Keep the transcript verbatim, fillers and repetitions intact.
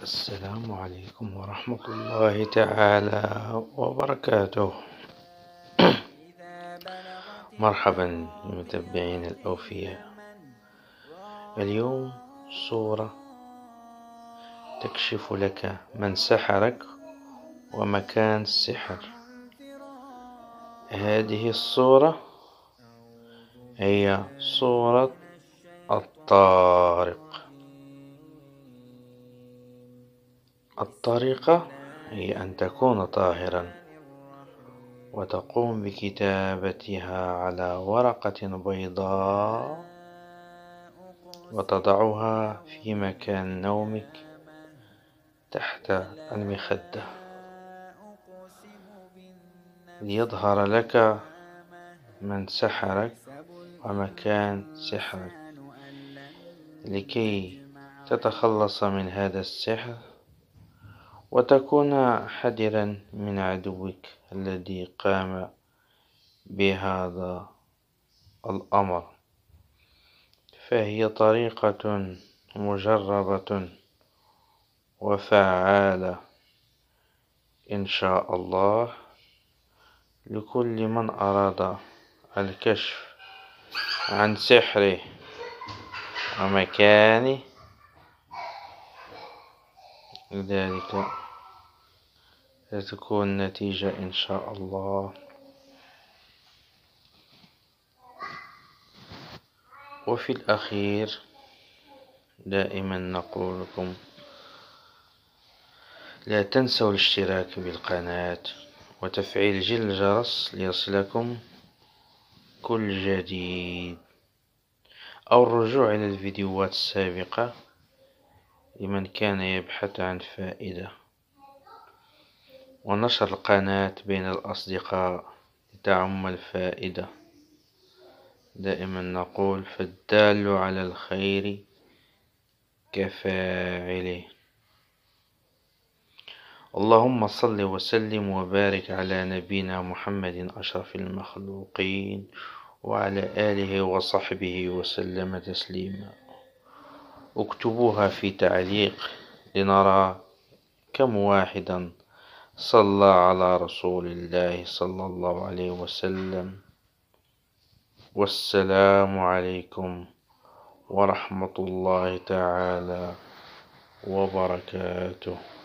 السلام عليكم ورحمة الله تعالى وبركاته. مرحبا بمتابعين الأوفياء. اليوم صورة تكشف لك من سحرك ومكان السحر. هذه الصورة هي صورة الطارق. الطريقة هي أن تكون طاهرا وتقوم بكتابتها على ورقة بيضاء وتضعها في مكان نومك تحت المخدة ليظهر لك من سحرك ومكان سحرك، لكي تتخلص من هذا السحر وتكون حذرا من عدوك الذي قام بهذا الأمر. فهي طريقة مجربة وفعالة إن شاء الله لكل من أراد الكشف عن سحره ومكانه، لذلك ستكون النتيجة إن شاء الله. وفي الأخير دائما نقول لكم لا تنسوا الاشتراك بالقناة وتفعيل زر الجرس ليصلكم كل جديد، أو الرجوع إلى الفيديوهات السابقة لمن كان يبحث عن فائدة، ونشر القناة بين الأصدقاء لتعم الفائدة. دائما نقول فالدال على الخير كفاعله. اللهم صل وسلم وبارك على نبينا محمد أشرف المخلوقين وعلى آله وصحبه وسلم تسليما. اكتبوها في تعليق لنرى كم واحدا صلى على رسول الله صلى الله عليه وسلم. والسلام عليكم ورحمة الله تعالى وبركاته.